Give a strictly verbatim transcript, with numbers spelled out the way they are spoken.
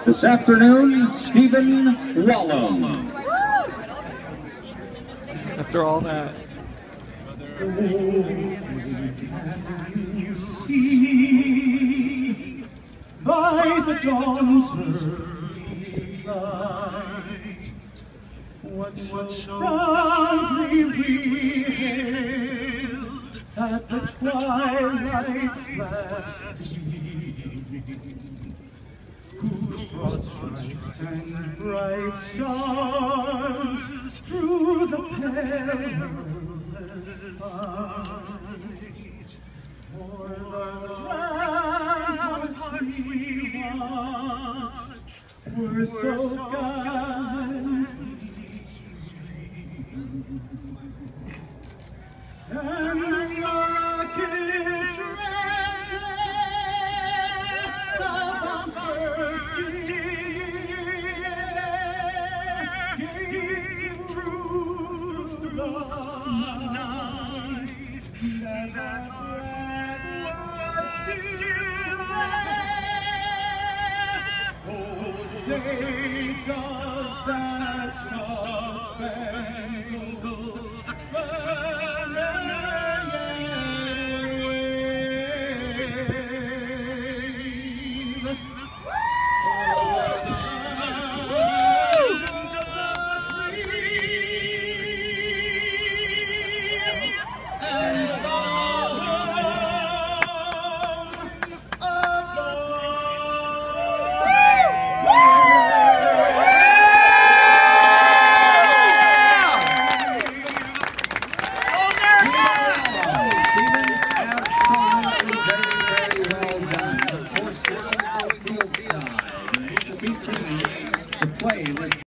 This afternoon, Stephen Wallem. After all that. You see by the dawn's early light what so proudly we hailed at the twilight's last gleaming, whose broad stripes and bright stars through the perilous fight for the ramparts we watched were so gallantly streamed, and the rockets ran the bursting air, gave proof to the night that our flag was still there. Oh, say does that star-spangled To play this